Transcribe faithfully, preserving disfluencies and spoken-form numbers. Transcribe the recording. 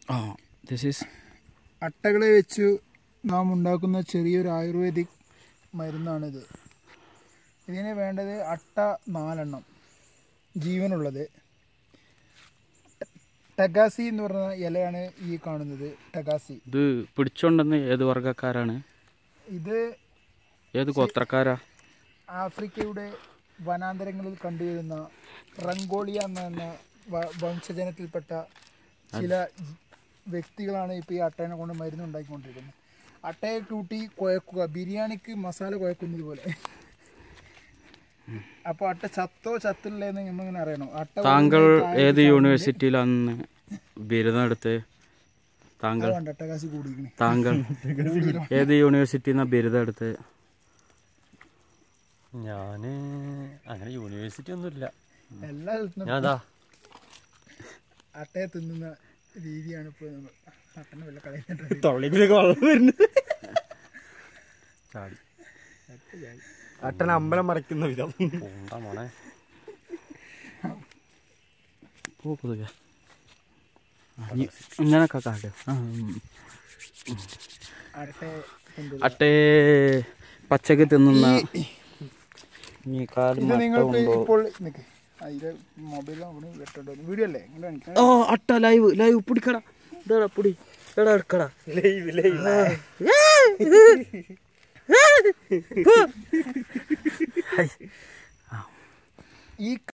This is അട്ടകളെ വെച്ച് നാം ഉണ്ടാക്കുന്ന ചെറിയൊരു ആയുർവേദിക് മരുന്നാണിത്. ഇതിന് വേണ്ടത് അട്ട നാലെണ്ണം ജീവനുള്ളത്. ടഗാസി എന്ന് പറഞ്ഞ ഇലയാണ് ഈ കാണുന്നത്. ടഗാസി ഇത് പിടിച്ചോണ്ടെന്ന് ഏത് വർഗ്ഗക്കാരാണ്? ഇത് ഏത് ഗോത്രക്കാരാ? ആഫ്രിക്കയുടെ വനാന്തരങ്ങളിൽ കണ്ടുവരുന്ന റംഗോളിയ എന്ന വംശജനത്തിൽപ്പെട്ട ചില വ്യക്തികളാണ് ഇപ്പോൾ ഈ അട്ടേനെ കൊണ്ട് മരുന്ന് ഉണ്ടാക്കിക്കൊണ്ടിരിക്കുന്നത്. അട്ടയെ കൂട്ടി കുഴക്കുക, ബിരിയാണിക്ക് മസാല കുഴക്കുന്നത് പോലെ. അപ്പോൾ അട്ട ചത്തോ ചത്തില്ലെന്ന് നമ്മളിങ്ങനെ അറിയണം. അട്ട താങ്കൾ ഏത് യൂണിവേഴ്സിറ്റിയിലാണ് ബിരുദം എടുത്ത്? താങ്കൾ താങ്കൾ ഏത് യൂണിവേഴ്സിറ്റിയിൽ നിന്നാണ് ബിരുദം എടുത്ത്? ഞാൻ അങ്ങനെ യൂണിവേഴ്സിറ്റി ഒന്നുമില്ല. എല്ലാ അട്ടയെ തിന്നുന്ന രീതിയാണ് ഇപ്പോൾ അട്ടനെ വല്ല കളയുന്നത്. അട്ടനെ അമ്പലം മറയ്ക്കുന്ന വിധം മോനെ ഇങ്ങനൊക്കെ കാട്ട്. അട്ടേ പച്ചക്ക് തിന്നുന്ന അട്ട ലൈവ് ലൈവ് പിടിക്കടാ പൊടി എടുക്കടാ ലൈവ് ലൈവ് ഈ